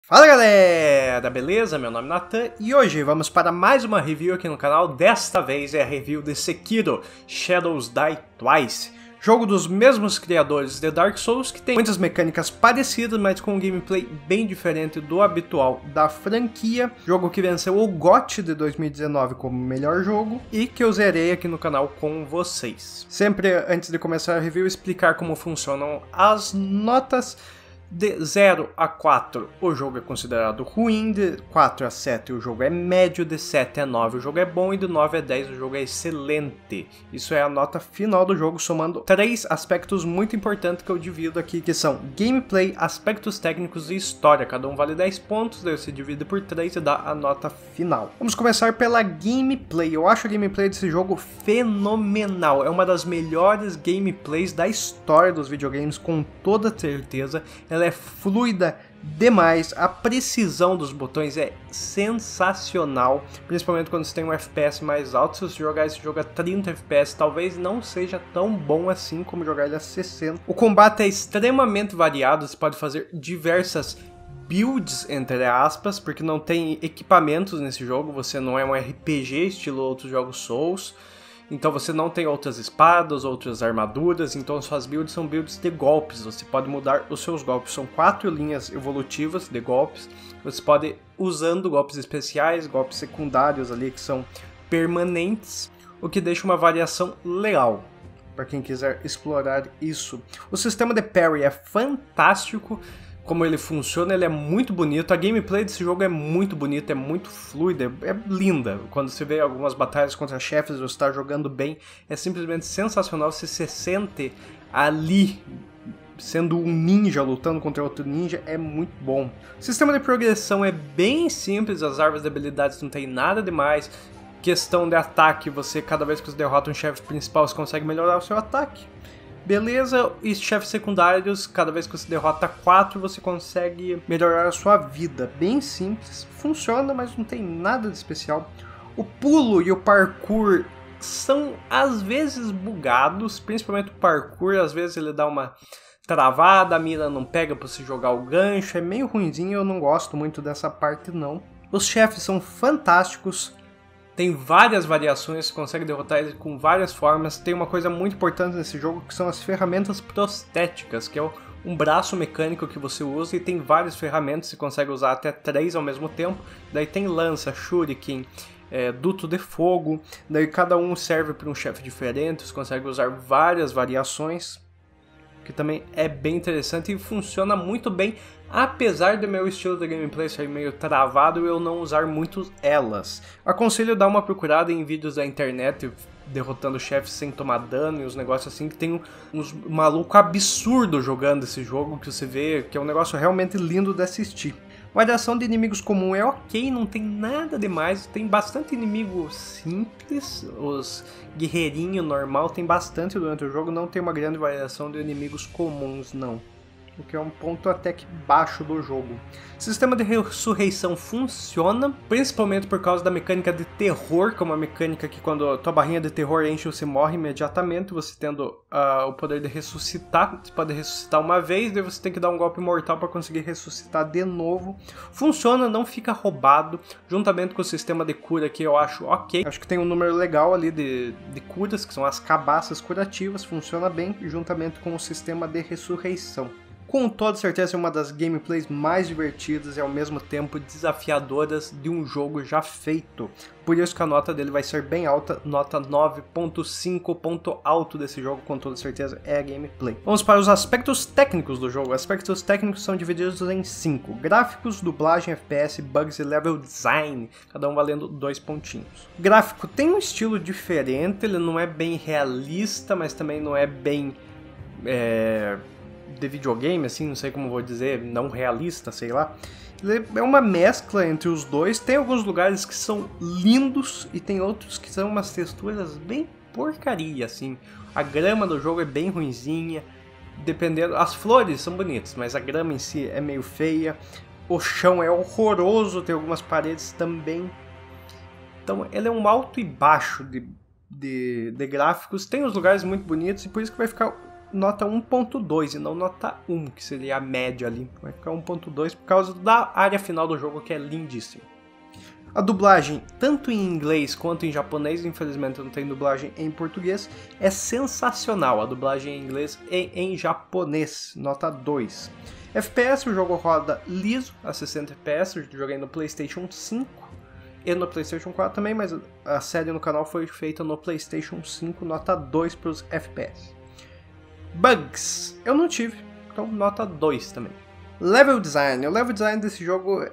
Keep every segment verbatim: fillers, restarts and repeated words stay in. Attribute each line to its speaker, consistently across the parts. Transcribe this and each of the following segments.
Speaker 1: Fala galera, beleza? Meu nome é Nathan e hoje vamos para mais uma review aqui no canal. Desta vez é a review de Sekiro Shadows Die Twice, jogo dos mesmos criadores de Dark Souls, que tem muitas mecânicas parecidas, mas com um gameplay bem diferente do habitual da franquia. Jogo que venceu o G O T de dois mil e dezenove como melhor jogo e que eu zerei aqui no canal com vocês. Sempre antes de começar a review, explicar como funcionam as notas. De zero a quatro o jogo é considerado ruim, de quatro a sete o jogo é médio, de sete a nove o jogo é bom e de nove a dez o jogo é excelente. Isso é a nota final do jogo, somando três aspectos muito importantes que eu divido aqui, que são gameplay, aspectos técnicos e história. Cada um vale dez pontos, daí você divide por três e dá a nota final. Vamos começar pela gameplay. Eu acho a gameplay desse jogo fenomenal, é uma das melhores gameplays da história dos videogames, com toda certeza. Ela é fluida demais, a precisão dos botões é sensacional, principalmente quando você tem um F P S mais alto. Se você jogar esse jogo a trinta F P S, talvez não seja tão bom assim como jogar ele a sessenta. O combate é extremamente variado, você pode fazer diversas builds, entre aspas, porque não tem equipamentos nesse jogo, você não é um R P G estilo outros jogos Souls. Então você não tem outras espadas, outras armaduras, então suas builds são builds de golpes. Você pode mudar os seus golpes, são quatro linhas evolutivas de golpes. Você pode, usando golpes especiais, golpes secundários ali que são permanentes, o que deixa uma variação legal para quem quiser explorar isso. O sistema de parry é fantástico. Como ele funciona, ele é muito bonito, a gameplay desse jogo é muito bonita, é muito fluida, é linda. Quando você vê algumas batalhas contra chefes, você está jogando bem, é simplesmente sensacional, você se sente ali, sendo um ninja lutando contra outro ninja, é muito bom. O sistema de progressão é bem simples, as árvores de habilidades não tem nada demais. Questão de ataque, você cada vez que você derrota um chefe principal, você consegue melhorar o seu ataque. Beleza, e chefes secundários, cada vez que você derrota quatro, você consegue melhorar a sua vida. Bem simples, funciona, mas não tem nada de especial. O pulo e o parkour são às vezes bugados, principalmente o parkour, às vezes ele dá uma travada, a mira não pega para você jogar o gancho, é meio ruinzinho, eu não gosto muito dessa parte não. Os chefes são fantásticos. Tem várias variações, você consegue derrotar eles com várias formas. Tem uma coisa muito importante nesse jogo que são as ferramentas prostéticas, que é um braço mecânico que você usa e tem várias ferramentas, você consegue usar até três ao mesmo tempo. Daí tem lança, shuriken, é, duto de fogo, daí cada um serve para um chefe diferente, você consegue usar várias variações, que também é bem interessante e funciona muito bem, apesar do meu estilo de gameplay ser meio travado e eu não usar muito elas. Aconselho dar uma procurada em vídeos da internet derrotando chefes sem tomar dano e uns negócios assim, que tem uns maluco absurdo jogando esse jogo, que você vê que é um negócio realmente lindo de assistir. A variação de inimigos comum é ok, não tem nada demais, tem bastante inimigo simples, os guerreirinhos normal tem bastante durante o jogo, não tem uma grande variação de inimigos comuns não, o que é um ponto até que baixo do jogo. O sistema de ressurreição funciona, principalmente por causa da mecânica de terror, que é uma mecânica que quando a tua barrinha de terror enche você morre imediatamente, você tendo uh, o poder de ressuscitar, você pode ressuscitar uma vez, daí você tem que dar um golpe mortal para conseguir ressuscitar de novo. Funciona, não fica roubado, juntamente com o sistema de cura que eu acho ok. Acho que tem um número legal ali de, de curas, que são as cabaças curativas, funciona bem, juntamente com o sistema de ressurreição. Com toda certeza é uma das gameplays mais divertidas e ao mesmo tempo desafiadoras de um jogo já feito. Por isso que a nota dele vai ser bem alta, nota nove ponto cinco, ponto alto desse jogo, com toda certeza é a gameplay. Vamos para os aspectos técnicos do jogo. Aspectos técnicos são divididos em cinco. Gráficos, dublagem, F P S, bugs e level design, cada um valendo dois pontinhos. O gráfico tem um estilo diferente, ele não é bem realista, mas também não é bem... É... de videogame, assim, não sei como vou dizer, não realista, sei lá. Ele é uma mescla entre os dois, tem alguns lugares que são lindos e tem outros que são umas texturas bem porcaria, assim. A grama do jogo é bem ruinzinha, dependendo... As flores são bonitas, mas a grama em si é meio feia. O chão é horroroso, tem algumas paredes também. Então ele é um alto e baixo de, de, de gráficos, tem os lugares muito bonitos e por isso que vai ficar nota um ponto dois e não nota um, que seria a média ali. Vai ficar um ponto dois por causa da área final do jogo, que é lindíssima. A dublagem, tanto em inglês quanto em japonês, infelizmente não tem dublagem em português, é sensacional. A dublagem em inglês e em japonês, nota dois. F P S, o jogo roda liso a sessenta F P S, eu joguei no PlayStation cinco e no PlayStation quatro também, mas a série no canal foi feita no PlayStation cinco, nota dois para os F P S. Bugs, eu não tive, então nota dois também. Level design, o level design desse jogo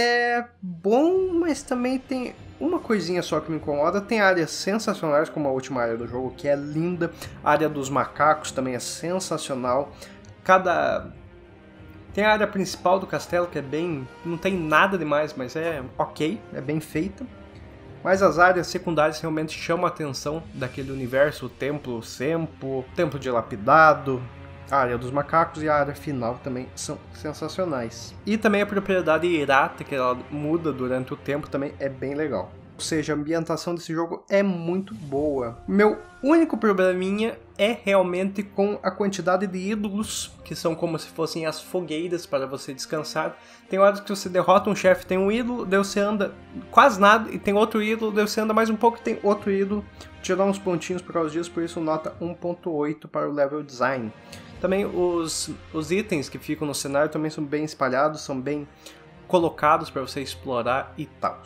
Speaker 1: é bom, mas também tem uma coisinha só que me incomoda. Tem áreas sensacionais, como a última área do jogo, que é linda. A área dos macacos também é sensacional. Cada... Tem a área principal do castelo, que é bem... não tem nada demais, mas é ok, é bem feita. Mas as áreas secundárias realmente chamam a atenção daquele universo. O templo Sempo, o templo dilapidado, a área dos macacos e a área final também são sensacionais. E também a propriedade Hirata, que ela muda durante o tempo, também é bem legal. Ou seja, a ambientação desse jogo é muito boa. Meu único probleminha é realmente com a quantidade de ídolos, que são como se fossem as fogueiras para você descansar. Tem horas que você derrota um chefe, tem um ídolo, daí você anda quase nada, e tem outro ídolo, daí você anda mais um pouco e tem outro ídolo. Tirar uns pontinhos por causa disso, por isso nota um ponto oito para o level design. Também os, os itens que ficam no cenário também são bem espalhados, são bem colocados para você explorar e tal.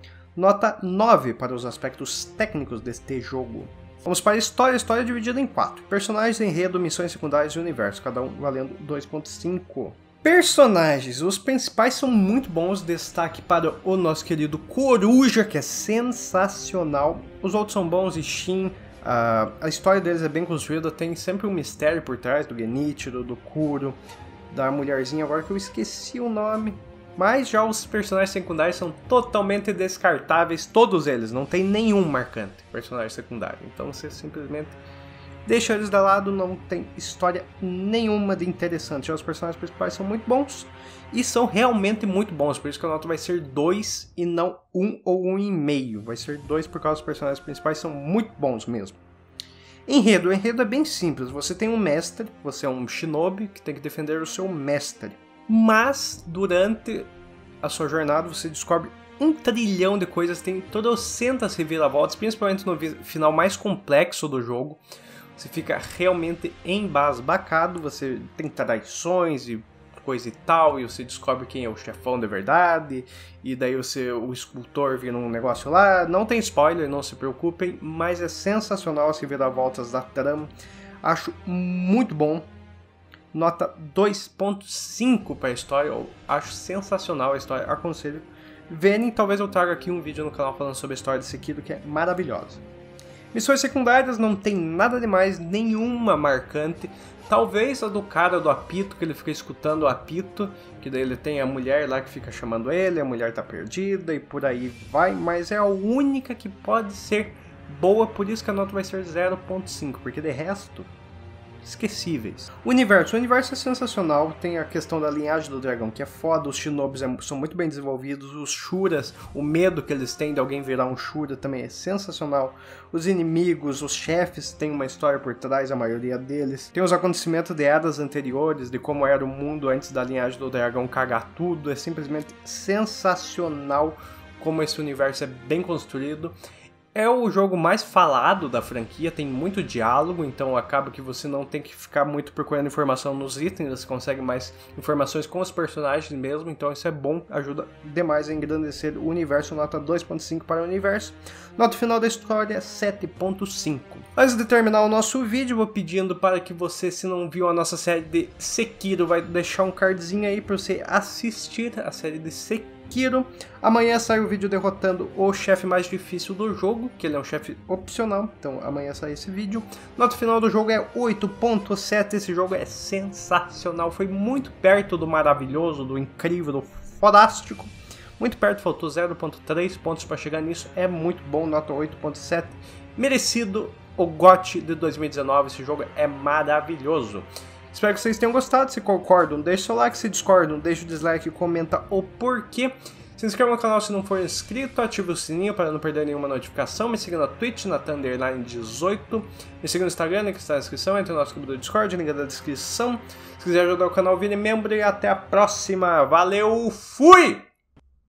Speaker 1: Nota nove para os aspectos técnicos deste jogo. Vamos para a história. A história é dividida em quatro. Personagens, enredo, missões secundárias e universo, cada um valendo dois ponto cinco. Personagens, os principais são muito bons, destaque para o nosso querido Coruja, que é sensacional. Os outros são bons, e Shin. Uh, a história deles é bem construída, tem sempre um mistério por trás do Genichiro, do Kuro, da mulherzinha, agora que eu esqueci o nome. Mas já os personagens secundários são totalmente descartáveis, todos eles, não tem nenhum marcante personagem secundário. Então você simplesmente deixa eles de lado, não tem história nenhuma de interessante. Já os personagens principais são muito bons e são realmente muito bons, por isso que a nota vai ser dois e não um ou um e meio. Vai ser dois por causa dos personagens principais, são muito bons mesmo. Enredo, o enredo é bem simples, você tem um mestre, você é um shinobi que tem que defender o seu mestre. Mas durante a sua jornada você descobre um trilhão de coisas, tem trocentas reviravoltas, principalmente no final mais complexo do jogo. Você fica realmente embasbacado, você tem traições e coisa e tal, e você descobre quem é o chefão de verdade, e daí você, o escultor vira um negócio lá. Não tem spoiler, não se preocupem, mas é sensacional as reviravoltas da trama. Acho muito bom. Nota dois ponto cinco para a história, eu acho sensacional a história, aconselho verem. Talvez eu traga aqui um vídeo no canal falando sobre a história desse Sekiro, que é maravilhosa. Missões secundárias não tem nada demais, nenhuma marcante. Talvez a do cara do apito, que ele fica escutando o apito, que daí ele tem a mulher lá que fica chamando ele, a mulher tá perdida e por aí vai, mas é a única que pode ser boa, por isso que a nota vai ser zero ponto cinco, porque de resto, esquecíveis. O universo, o universo é sensacional, tem a questão da linhagem do dragão, que é foda, os shinobis é, são muito bem desenvolvidos, os shuras, o medo que eles têm de alguém virar um shura também é sensacional, os inimigos, os chefes têm uma história por trás, a maioria deles, tem os acontecimentos de eras anteriores, de como era o mundo antes da linhagem do dragão cagar tudo, é simplesmente sensacional como esse universo é bem construído. É o jogo mais falado da franquia, tem muito diálogo, então acaba que você não tem que ficar muito procurando informação nos itens, você consegue mais informações com os personagens mesmo, então isso é bom, ajuda demais a engrandecer o universo. Nota dois ponto cinco para o universo. Nota final da história, sete ponto cinco. Antes de terminar o nosso vídeo, vou pedindo para que você, se não viu a nossa série de Sekiro, vai deixar um cardzinho aí para você assistir a série de Sekiro. Sekiro. Amanhã sai o vídeo derrotando o chefe mais difícil do jogo, que ele é um chefe opcional, então amanhã sai esse vídeo. Nota final do jogo é oito ponto sete, esse jogo é sensacional, foi muito perto do maravilhoso, do incrível, do fodástico. Muito perto, faltou zero ponto três pontos para chegar nisso, é muito bom, nota oito ponto sete. Merecido o G O T de dois mil e dezenove, esse jogo é maravilhoso. Espero que vocês tenham gostado, se concordam, deixa o like, se discordam, deixa o dislike e comenta o porquê. Se inscreva no canal se não for inscrito, ative o sininho para não perder nenhuma notificação, me siga na Twitch, na Thunderline dezoito, me siga no Instagram, link está na descrição, entre no nosso grupo do Discord, link da descrição. Se quiser ajudar o canal, vire membro e até a próxima. Valeu, fui!